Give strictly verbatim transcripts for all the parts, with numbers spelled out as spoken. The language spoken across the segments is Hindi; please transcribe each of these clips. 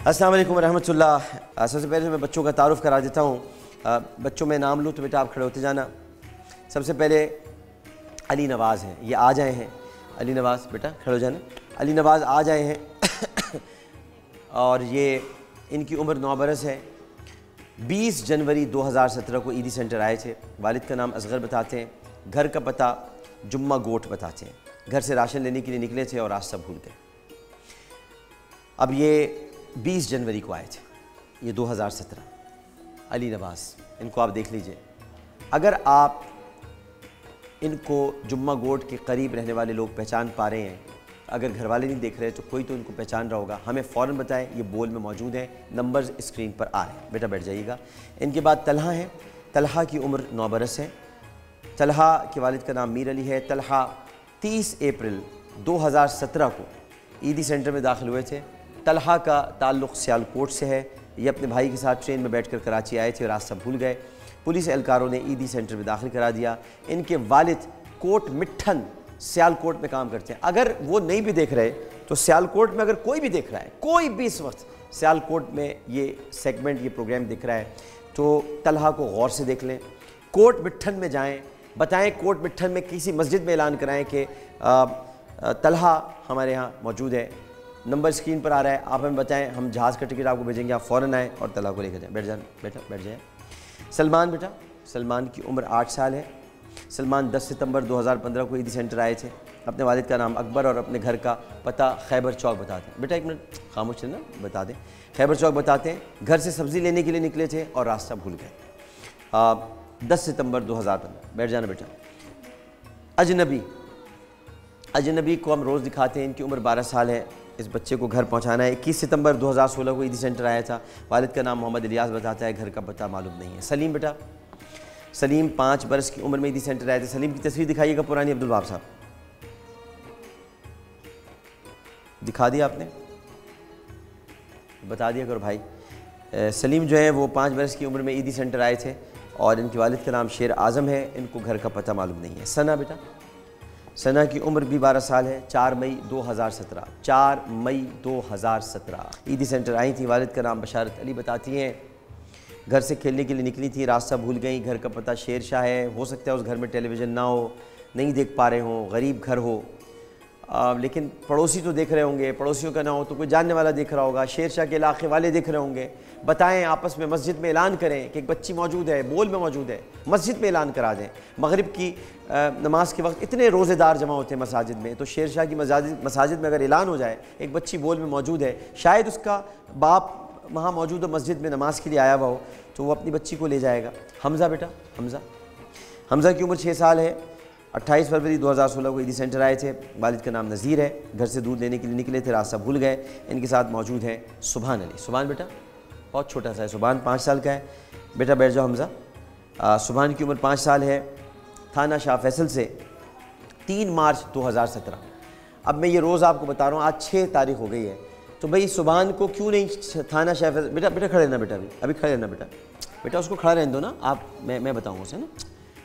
अस्सलाम वालेकुम रहमतुल्लाह। सबसे पहले मैं बच्चों का तारुफ़ करा देता हूँ। बच्चों में नाम लूँ तो बेटा आप खड़े होते जाना। सबसे पहले अली नवाज़ हैं, ये आ जाए हैं। अली नवाज़ बेटा खड़े हो जाना। अली नवाज़ आ जाए हैं और ये इनकी उम्र नौ बरस है। बीस जनवरी दो हज़ार सत्रह को ईदी सेंटर आए थे। वालिद का नाम असगर बताते हैं, घर का पता जुम्मा गोट बताते हैं। घर से राशन लेने के लिए निकले थे और रास्ता भूल गए। अब ये बीस जनवरी को आए थे, ये दो हज़ार सत्रह। अली नवाज़, इनको आप देख लीजिए। अगर आप इनको जुम्मा गोट के करीब रहने वाले लोग पहचान पा रहे हैं, अगर घर वाले नहीं देख रहे तो कोई तो इनको पहचान रहा होगा, हमें फ़ौरन बताएं। ये बोल में मौजूद हैं, नंबर्स स्क्रीन पर आ रहे हैं। बेटा बैठ जाइएगा। इनके बाद तलहा हैं। तलहा की उम्र नौ बरस है। तलहा के वालिद का नाम मीर अली है। तलहा तीस अप्रैल दो हज़ार सत्रह को ईदी सेंटर में दाखिल हुए थे। तलहा का ताल्लुक़ सियालकोट से है। ये अपने भाई के साथ ट्रेन में बैठकर कराची आए थे और रास्ता भूल गए। पुलिस एहलकारों ने ईदी सेंटर में दाखिल करा दिया। इनके वालिद कोट मिट्ठन सियालकोट में काम करते हैं। अगर वो नहीं भी देख रहे तो सियालकोट में अगर कोई भी देख रहा है, कोई भी इस वक्त सियालकोट में ये सेगमेंट, ये प्रोग्राम दिख रहा है, तो तलहा को गौर से देख लें। कोट मिट्ठन में जाएं, बताएं कोट मिट्ठन में किसी मस्जिद में ऐलान कराएं कि तलहा हमारे यहाँ मौजूद है। नंबर स्क्रीन पर आ रहा है, आप हमें बताएं, हम जहाज़ का टिकट आपको भेजेंगे, आप फ़ौरन आएँ और तलहा को लेकर जाएँ। बैठ जाए बेटा, बैठ जाए। सलमान बेटा, सलमान की उम्र आठ साल है। सलमान दस सितंबर दो हज़ार पंद्रह को ईदी सेंटर आए थे। अपने वालिद का नाम अकबर और अपने घर का पता खैबर चौक बताते हैं। बेटा एक मिनट खामोश रहना, बता दें। खैबर चौक बताते हैं। घर से सब्ज़ी लेने के लिए निकले थे और रास्ता भूल गए। दस सितंबर दो हज़ार पंद्रह। बैठ जाना बेटा। अजनबी, अजनबी को हम रोज़ दिखाते हैं। इनकी उम्र बारह साल है। इस बच्चे को घर पहुंचाना है। इक्कीस सितंबर दो हज़ार सोलह को ईदी सेंटर आया था। वालिद का नाम मोहम्मद इलियास बताता है। घर का पता मालूम नहीं है। सलीम बेटा, सलीम पाँच बरस की उम्र में ईदी सेंटर आए थे। सलीम की तस्वीर दिखाइएगा पुरानी। अब्दुल वाब साहब दिखा दिया आपने, बता दिया करो भाई। सलीम जो है वो पाँच बरस की उम्र में ईदी सेंटर आए थे और इनके वालिद का नाम शेर आज़म है। इनको घर का पता मालूम नहीं है। सना बेटा, सना की उम्र भी बारह साल है। चार मई दो हज़ार सत्रह, चार मई दो हज़ार सत्रह ईदी सेंटर आई थी। वालिद का नाम बशारत अली बताती हैं। घर से खेलने के लिए निकली थी, रास्ता भूल गई। घर का पता शेर शाह है। हो सकता है उस घर में टेलीविज़न ना हो, नहीं देख पा रहे हों, गरीब घर हो, आ, लेकिन पड़ोसी तो देख रहे होंगे। पड़ोसियों का ना हो तो कोई जानने वाला देख रहा होगा। शेर शाह के इलाके वाले देख रहे होंगे। बताएं, आपस में मस्जिद में ऐलान करें कि एक बच्ची मौजूद है, बोल में मौजूद है। मस्जिद में ऐलान करा दें। मगरिब की नमाज के वक्त इतने रोज़ेदार जमा होते हैं मसाजिद में, तो शेर शाह की मसाजिद में अगर ऐलान हो जाए एक बच्ची बोल में मौजूद है, शायद उसका बाप वहाँ मौजूद हो, मस्जिद में नमाज के लिए आया हुआ हो, तो वो अपनी बच्ची को ले जाएगा। हमज़ा बेटा, हमज़ा हमज़ा की उम्र छः साल है। अट्ठाईस फरवरी दो हज़ार सोलह को ईदी सेंटर आए थे। वालिद का नाम नज़ीर है। घर से दूध लेने के लिए निकले थे, रास्ता भूल गए। इनके साथ मौजूद है सुभान अली। सुभान बेटा बहुत छोटा सा है, सुभान पाँच साल का है। बेटा बैठ जाओ हमज़ा। सुभान की उम्र पाँच साल है। थाना शाह फैसल से तीन मार्च दो हज़ार सत्रह। अब मैं ये रोज़ आपको बता रहा हूँ, आज छः तारीख हो गई है, तो भाई सुभान को क्यों नहीं थाना शाह फैसल। बेटा बेटा खड़े रहना बेटा, अभी अभी खड़े रहना बेटा। बेटा उसको खड़ा रहने दो ना आप, मैं मैं बताऊँगा उसे ना।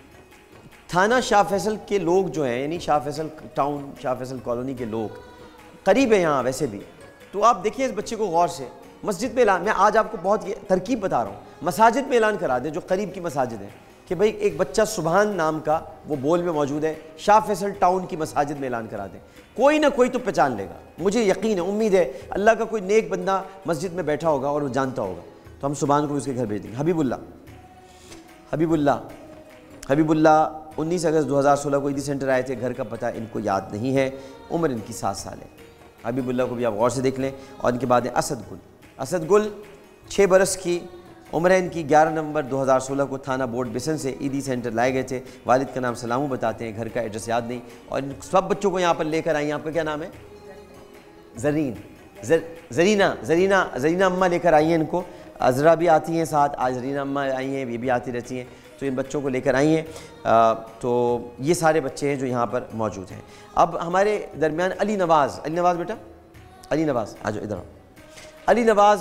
थाना शाह फैसल के लोग जो हैं, यानी शाह फैसल टाउन, शाह फैसल कॉलोनी के लोग करीब है यहाँ वैसे भी, तो आप देखिए इस बच्चे को गौर से। मस्जिद में ऐलान, मैं आज आपको बहुत ये तरकीब बता रहा हूँ, मसाजिद में ऐलान करा दें जो करीब की मसाजिद हैं कि भाई एक बच्चा सुभान नाम का वो बोल में मौजूद है। शाह फैसल टाउन की मसाजिद में ऐलान करा दें, कोई ना कोई तो पहचान लेगा। मुझे यकीन है, उम्मीद है, अल्लाह का कोई नेक बंदा मस्जिद में बैठा होगा और वो जानता होगा, तो हम सुभान को उसके घर भेज देंगे। हबीबुल्ला, हबीबुल्ला हबीबुल्ला उन्नीस अगस्त दो हज़ार सोलह को ईदी सेंटर आए थे। घर का पता इनको याद नहीं है। उम्र इनकी सात साल है। हबीबुल्ला को भी आप गौर से देख लें। और इनके बाद है असद गुल। असद गुल छः बरस की उम्र है इनकी। ग्यारह नवंबर दो हज़ार सोलह को थाना बोर्ड बिसन से ईदी सेंटर लाए गए थे। वालिद का नाम सलामू बताते हैं। घर का एड्रेस याद नहीं। और इन सब बच्चों को यहाँ पर लेकर आई हैं। आपका क्या नाम है? जरीन, जरीना जरीना जरीना अम्मा लेकर आई हैं इनको। अजरा भी आती हैं साथ, आज जरीना अम्मा आई हैं, ये भी आती रहती हैं, तो इन बच्चों को लेकर आई हैं। तो ये सारे बच्चे हैं जो यहाँ पर मौजूद हैं। अब हमारे दरमियान अली नवाज़, अली नवाज़ बेटा, अली नवाज़ आ जाओ इधर आओ। अली नवाज़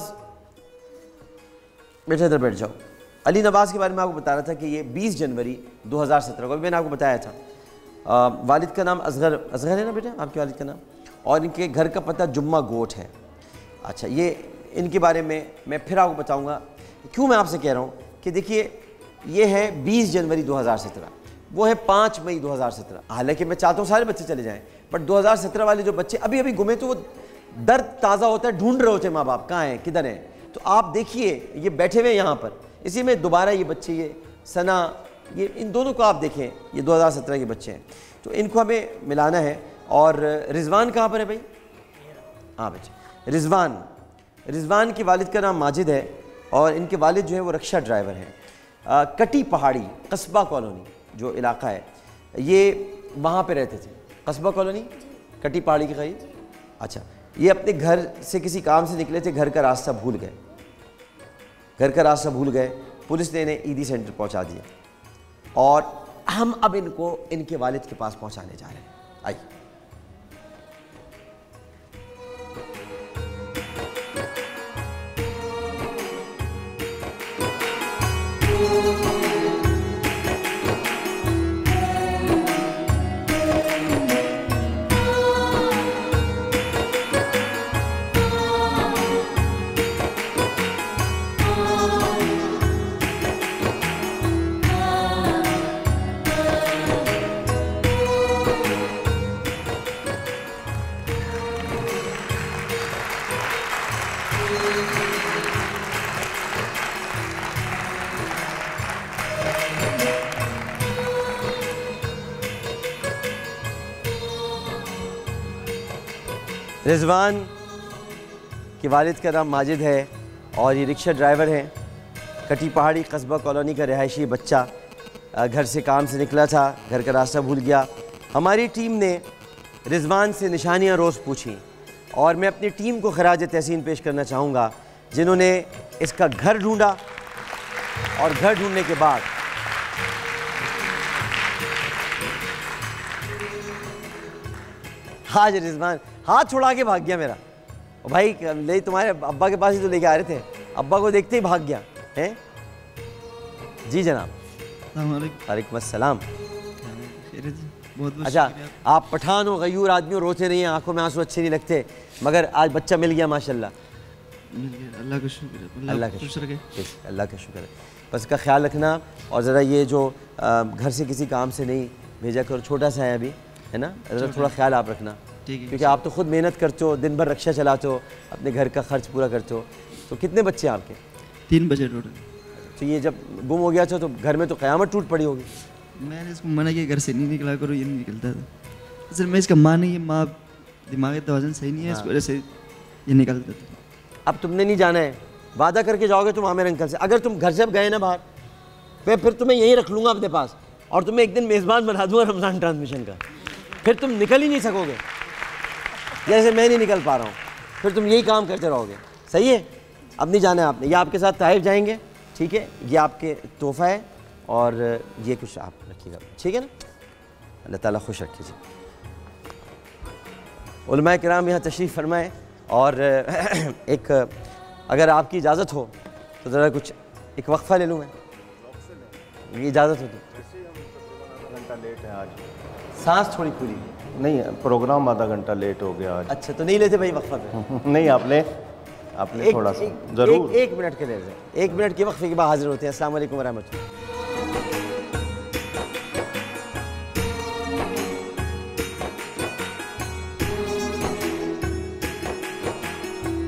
बेटा इधर बैठ जाओ। अली नवाज़ के बारे में आपको बता रहा था कि ये बीस जनवरी दो हज़ार सत्रह को, मैंने आपको बताया था। आ, वालिद का नाम असगर, असगर है ना बेटा आपके वालिद का नाम, और इनके घर का पता जुम्मा गोट है। अच्छा, ये इनके बारे में मैं फिर आपको बताऊंगा क्यों मैं आपसे कह रहा हूँ कि देखिए ये है बीस जनवरी दो हज़ार सत्रह, वो है पाँच मई दो हज़ार सत्रह। हालांकि मैं चाहता हूँ सारे बच्चे चले जाएं, बट दो हज़ार सत्रह वाले जो बच्चे अभी अभी गुमे तो वो दर्द ताज़ा होता है, ढूंढ रहे होते हैं माँ बाप कहाँ हैं किधर हैं। तो आप देखिए ये बैठे हुए हैं यहाँ पर, इसी में दोबारा ये बच्चे, ये सना, ये इन दोनों को आप देखें, ये दो हज़ार सत्रह के बच्चे हैं, तो इनको हमें मिलाना है। और रिजवान कहाँ पर है भाई? हाँ बच्चे, रिजवान रिजवान के वालिद का नाम माजिद है और इनके वालिद जो है वो रिक्शा ड्राइवर हैं। कटी पहाड़ी कस्बा कॉलोनी जो इलाका है, ये वहाँ पे रहते थे। कस्बा कॉलोनी कटी पहाड़ी के करीब। अच्छा, ये अपने घर से किसी काम से निकले थे, घर का रास्ता भूल गए, घर का रास्ता भूल गए, पुलिस ने इन्हें ईदी सेंटर पहुँचा दिया और हम अब इनको इनके वालिद के पास पहुँचाने जा रहे हैं। आइए। रिजवान के वालिद का नाम माजिद है और ये रिक्शा ड्राइवर हैं। कटी पहाड़ी कस्बा कॉलोनी का रिहायशी बच्चा घर से काम से निकला था, घर का रास्ता भूल गया। हमारी टीम ने रिजवान से निशानियां रोज़ पूछी और मैं अपनी टीम को खराज तहसीन पेश करना चाहूँगा जिन्होंने इसका घर ढूंढा और घर ढूंढने के बाद आज रिजवान हाथ छुड़ा के भाग गया मेरा। और भाई ले तुम्हारे अब्बा के पास ही तो लेके आ रहे थे, अब्बा को देखते ही भाग गया है। जी जनाब। वालेकुम अस्सलाम। अच्छा, आप पठान हो, गयूर आदमी हो, रोते नहीं हैं, आंखों में आंसू अच्छे नहीं लगते, मगर आज बच्चा मिल गया माशाल्लाह। अल्लाह का शुक्र है, अल्लाह का शुक्र है, अल्लाह का शुक्र है। बस इसका ख्याल रखना और ज़रा ये जो घर से किसी काम से नहीं भेजा करो, छोटा सा है अभी, है ना, ज़रा थोड़ा ख्याल आप रखना, क्योंकि आप तो खुद मेहनत करते हो, दिन भर रिक्शा चलाते हो, अपने घर का खर्च पूरा करते हो। तो कितने बच्चे हैं आपके? तीन बच्चे टोटल। तो ये जब गुम हो गया था तो घर में तो क़यामत टूट पड़ी होगी। मैंने इसको मना किया घर से नहीं निकला करो, ये नहीं निकलता था। असल में इसका माँ नहीं है, माँ दिमागी तवाज़ुन सही नहीं है, इस वजह से ये निकलता था। अब तुमने नहीं जाना है, वादा करके जाओगे तुम आमिर अंकल से। अगर तुम घर से अब गए ना बाहर, मैं फिर तुम्हें यहीं रख लूँगा अपने पास और तुम्हें एक दिन मेज़बान बना दूँगा रमज़ान ट्रांसमिशन का। फिर तुम निकल ही नहीं सकोगे, जैसे मैं नहीं निकल पा रहा हूँ, फिर तुम यही काम करते रहोगे। सही है, अब नहीं जाना है आपने। ये आपके साथ ताइफ जाएंगे, ठीक है, ये आपके तोहफ़ा है और ये कुछ आप रखिएगा, ठीक है ना। अल्लाह ताला खुश रखे जी। उलमाए किराम यहाँ तशरीफ़ फरमाएँ और एक अगर आपकी इजाज़त हो तो ज़रा कुछ एक वक्फ़ा ले लूँ मैं, ये इजाज़त हो तो। घंटा लेट है आज, सांस थोड़ी पूरी नहीं, प्रोग्राम आधा घंटा लेट हो गया आज। अच्छा, तो नहीं लेते भाई वक्फ़ा पे? नहीं, आपने आपने थोड़ा सा ज़रूर एक, एक मिनट के ले लें, एक मिनट के वक्फ़े के बाद हाजिर होते हैं। अस्सलाम वालेकुम व रहमतुल्लाह।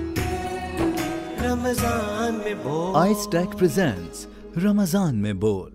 रमज़ान में बोल। आइस टेक प्रेजेंट्स रमज़ान में बोल।